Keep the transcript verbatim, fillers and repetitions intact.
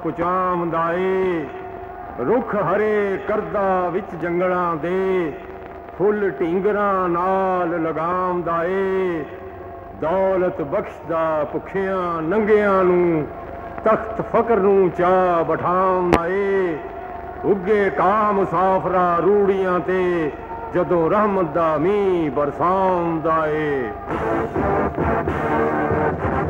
कुचामदा ए। रुख हरे करदा विच जंगलां दे फुल ढींगरां नाल लगामदा ए। दौलत बख्शदा भुखियां नंगियां नूं तख्त फकर नूं चा बठामदा ए। उगे का मुसाफरा रूड़ियां ते जदों रहमत दा मींह बरसांदा ए।